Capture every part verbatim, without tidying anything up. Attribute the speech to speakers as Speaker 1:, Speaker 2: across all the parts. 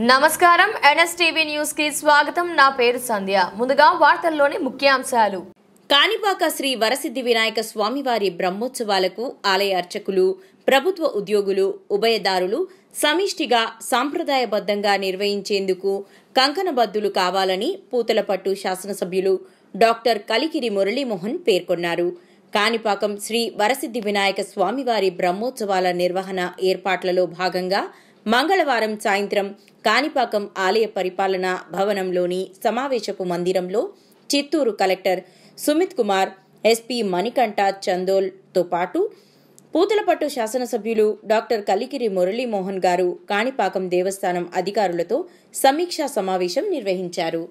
Speaker 1: నమస్కారం NSTV news కి స్వాగతం. నా పేరు సంధ్య. ముందుగా వార్తల్లోని ముఖ్యాంశాలు.
Speaker 2: కాణిపాక శ్రీ వరసిద్ధి వినాయక స్వామివారి బ్రహ్మోత్సవాలకు ఆలయ అర్చకులు, ప్రభుత్వ ఉద్యోగులు, ఉభయదారులు సమిష్టిగా సాంప్రదాయబద్ధంగా నిర్వహించేందుకు కంకణబద్దులు కావాలని పూతలపట్టు శాసనసభ్యులు డాక్టర్ కలికిరి మురళీమోహన్ పేర్కొన్నారు. కాణిపాకం శ్రీ వరసిద్ధి వినాయక స్వామివారి బ్రహ్మోత్సవాల నిర్వహణ ఏర్పాట్లలో భాగంగా మంగళవారం సాయంత్రం కాణిపాకం ఆలయ పరిపాలనా భవనంలోని సమావేశపు మందిరంలో చిత్తూరు కలెక్టర్ సుమిత్ కుమార్, ఎస్పీ మణికంఠ చందోల్తో పాటు పూతలపట్టు శాసనసభ్యులు డాక్టర్ కలికిరి మురళీమోహన్ గారు కాణిపాకం దేవస్థానం అధికారులతో సమీక్షా సమావేశం నిర్వహించారు.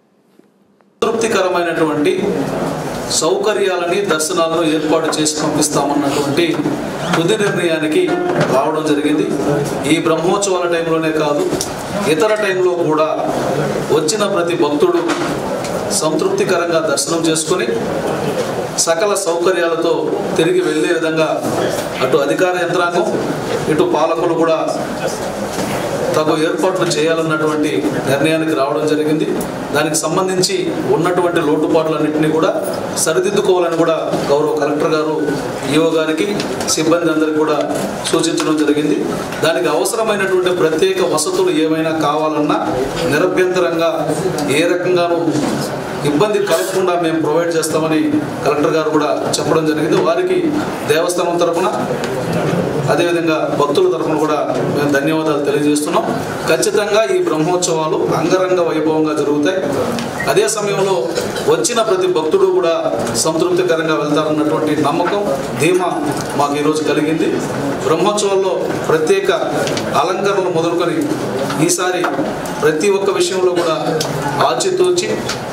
Speaker 3: తృప్తికరమైనటువంటి సౌకర్యాలని దర్శనాలను ఏర్పాటు చేసి పంపిస్తామన్నటువంటి తుది నిర్ణయానికి రావడం జరిగింది. ఈ బ్రహ్మోత్సవాల టైంలోనే కాదు, ఇతర టైంలో కూడా వచ్చిన ప్రతి భక్తుడు సంతృప్తికరంగా దర్శనం చేసుకుని సకల సౌకర్యాలతో తిరిగి వెళ్ళే విధంగా అటు అధికార యంత్రాంగం, ఇటు పాలకులు కూడా తగు ఏర్పాట్లు చేయాలన్నటువంటి నిర్ణయానికి రావడం జరిగింది. దానికి సంబంధించి ఉన్నటువంటి లోటుపాట్లన్నింటినీ కూడా సరిదిద్దుకోవాలని కూడా గౌరవ కలెక్టర్ గారు, ఈఓ గారికి, సిబ్బంది అందరికీ కూడా సూచించడం జరిగింది. దానికి అవసరమైనటువంటి ప్రత్యేక వసతులు ఏమైనా కావాలన్నా నిరభ్యంతరంగా ఏ రకంగానూ ఇబ్బంది కలగకుండా మేము ప్రొవైడ్ చేస్తామని కలెక్టర్ గారు కూడా చెప్పడం జరిగింది. వారికి దేవస్థానం తరఫున, అదేవిధంగా భక్తుల తరఫున కూడా మేము ధన్యవాదాలు తెలియజేస్తున్నాం. ఖచ్చితంగా ఈ బ్రహ్మోత్సవాలు అంగరంగ వైభవంగా జరుగుతాయి. అదే సమయంలో వచ్చిన ప్రతి భక్తుడు కూడా సంతృప్తికరంగా వెళ్తారన్నటువంటి నమ్మకం, ధీమా మాకు ఈరోజు కలిగింది. బ్రహ్మోత్సవాల్లో ప్రత్యేక అలంకరణలు మొదలుకొని ఈసారి ప్రతి ఒక్క విషయంలో కూడా ఆచితూచి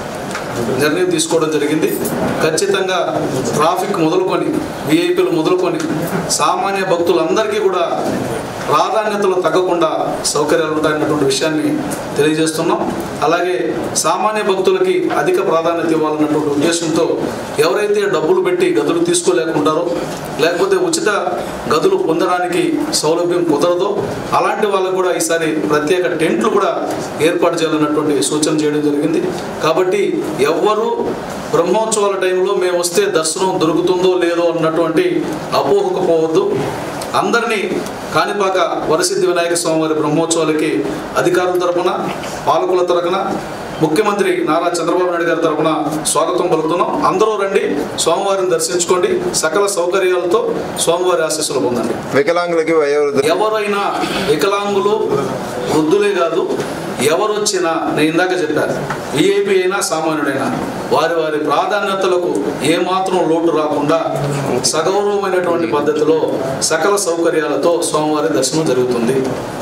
Speaker 3: నిర్ణయం తీసుకోవడం జరిగింది. ఖచ్చితంగా ట్రాఫిక్ మొదలుకొని, విఐపీలు మొదలుకొని సామాన్య భక్తులందరికీ కూడా ప్రాధాన్యతలు తగ్గకుండా సౌకర్యాలు ఉంటాయన్నటువంటి విషయాన్ని తెలియజేస్తున్నాం. అలాగే సామాన్య భక్తులకి అధిక ప్రాధాన్యత ఇవ్వాలన్నటువంటి ఉద్దేశంతో ఎవరైతే డబ్బులు పెట్టి గదులు తీసుకోలేకుంటారో, లేకపోతే ఉచిత గదులు పొందడానికి సౌలభ్యం కుదరదో అలాంటి వాళ్ళకు కూడా ఈసారి ప్రత్యేక టెంట్లు కూడా ఏర్పాటు చేయాలన్నటువంటి సూచన చేయడం జరిగింది. కాబట్టి ఎవ్వరూ బ్రహ్మోత్సవాల టైంలో మేము వస్తే దర్శనం దొరుకుతుందో లేదో అన్నటువంటి అపోహకు పోవద్దు. అందరినీ కాణిపాక వరసిద్ధి వినాయక స్వామివారి బ్రహ్మోత్సవాలకి అధికారుల తరపున, పాలకుల తరపున, ముఖ్యమంత్రి నారా చంద్రబాబు నాయుడు గారి తరపున స్వాగతం పలుకుతున్నాం. అందరూ రండి, స్వామివారిని దర్శించుకోండి, సకల సౌకర్యాలతో స్వామివారి ఆశీస్సులు పొందండి.
Speaker 4: వికలాంగులకి
Speaker 3: ఎవరైనా, వికలాంగులు వృద్ధులే కాదు, ఎవరు వచ్చినా, నేను ఇందాక చెప్పాను, విఐపి అయినా సామాన్యుడైనా వారి వారి ప్రాధాన్యతలకు ఏమాత్రం లోటు రాకుండా సగౌరవమైనటువంటి పద్ధతిలో సకల సౌకర్యాలతో స్వామివారి దర్శనం జరుగుతుంది.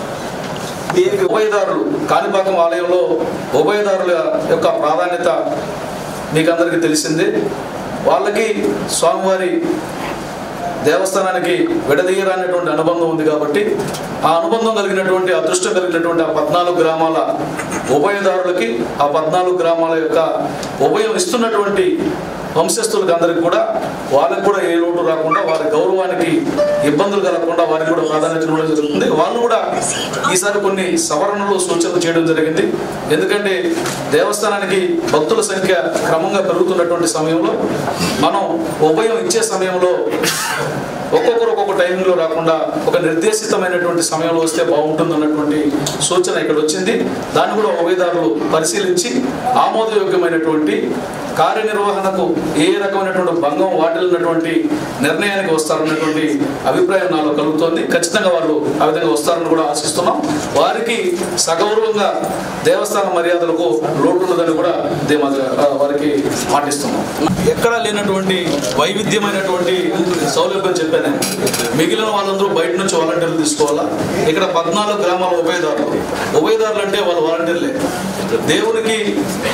Speaker 3: దీనికి ఉభయదారులు, కాణిపాకం ఆలయంలో ఉభయదారుల యొక్క ప్రాధాన్యత మీకు అందరికీ తెలిసిందే. వాళ్ళకి స్వామివారి దేవస్థానానికి విడదీయరానటువంటి అనుబంధం ఉంది. కాబట్టి ఆ అనుబంధం కలిగినటువంటి, అదృష్టం కలిగినటువంటి ఆ పద్నాలుగు గ్రామాల ఉభయదారులకి, ఆ పద్నాలుగు గ్రామాల యొక్క ఉభయం ఇస్తున్నటువంటి వంశస్థులకు అందరికి కూడా, వాళ్ళకి కూడా ఏ లోటు రాకుండా, వారి గౌరవానికి ఇబ్బందులు కలగకుండా వారికి కూడా ప్రాధాన్యత ఇవ్వడం జరుగుతుంది. వాళ్ళు కూడా ఈసారి కొన్ని సవరణలు, సూచనలు చేయడం జరిగింది. ఎందుకంటే దేవస్థానానికి భక్తుల సంఖ్య క్రమంగా పెరుగుతున్నటువంటి సమయంలో మనం ఉభయం ఇచ్చే సమయంలో ఒక్కొక్కరు ఒక్కొక్క టైంలో రాకుండా ఒక నిర్దేశితమైనటువంటి సమయంలో వస్తే బాగుంటుంది అన్నటువంటి సూచన ఇక్కడ వచ్చింది. దాన్ని కూడా ఉభయదారులు పరిశీలించి ఆమోదయోగ్యమైనటువంటి, కార్యనిర్వహణకు ఏ రకమైనటువంటి భంగం వాటిల్లినటువంటి నిర్ణయానికి వస్తారన్నటువంటి అభిప్రాయం నాలో కలుగుతోంది. ఖచ్చితంగా వాళ్ళు ఆ విధంగా వస్తారని కూడా ఆశిస్తున్నాం. వారికి సగౌరవంగా దేవస్థాన మర్యాదలకు లోటు ఉన్నదని కూడా వారికి మాటిస్తున్నాం. ఎక్కడా లేనటువంటి వైవిధ్యమైనటువంటి సౌలభ్యం చెప్పాను. మిగిలిన వాళ్ళందరూ బయట నుంచి వాలంటీర్లు తీసుకోవాలా. ఇక్కడ పద్నాలుగు గ్రామాల ఉభయదారులు, ఉభయదారులు అంటే వాళ్ళు వాలంటీర్లే. దేవునికి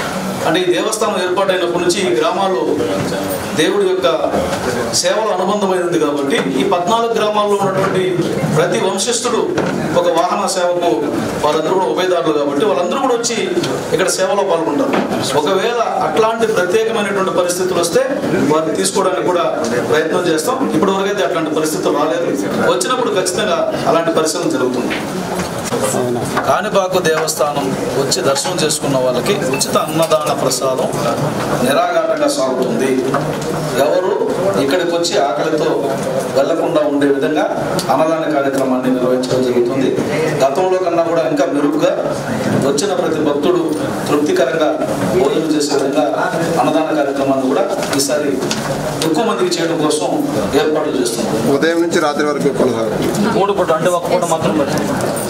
Speaker 3: అంటే ఈ దేవస్థానం ఏర్పాటైనప్పటి నుంచి ఈ గ్రామాల్లో దేవుడి యొక్క సేవలు అనుబంధమైనది కాబట్టి ఈ పద్నాలుగు గ్రామాల్లో ఉన్నటువంటి ప్రతి వంశస్థుడు ఒక వాహన సేవకు వాళ్ళందరూ కూడా ఉభయదారులు కాబట్టి వాళ్ళందరూ కూడా వచ్చి ఇక్కడ సేవలో పాల్గొంటారు. ఒకవేళ అట్లాంటి ప్రత్యేకమైనటువంటి పరిస్థితులు వస్తే వారిని తీసుకోవడానికి కూడా ప్రయత్నం చేస్తాం. ఇప్పటి వరకైతే అట్లాంటి పరిస్థితులు రాలేదు. వచ్చినప్పుడు ఖచ్చితంగా అలాంటి పరిశీలన జరుగుతుంది. కాణిపాక దేవస్థానం వచ్చి దర్శనం చేసుకున్న వాళ్ళకి ఉచిత అన్నదాన ప్రసాదం నిరాఘాటంగా సాగుతుంది. ఎవరు ఇక్కడికి వచ్చి ఆకలితో వెళ్లకుండా ఉండే విధంగా అన్నదాన కార్యక్రమాన్ని నిర్వహించడం జరుగుతుంది. గతంలో కన్నా కూడా ఇంకా మెరుగ్గా వచ్చిన ప్రతి భక్తుడు తృప్తికరంగా భోజనం చేసే విధంగా అన్నదాన కార్యక్రమాన్ని కూడా ఈసారి ఎక్కువ మందికి చేయడం కోసం ఏర్పాట్లు చేస్తున్నాం.
Speaker 4: ఉదయం నుంచి రాత్రి వరకు కొనసాగుతుంది.
Speaker 3: మూడు పూట అంటే ఒక పూట మాత్రం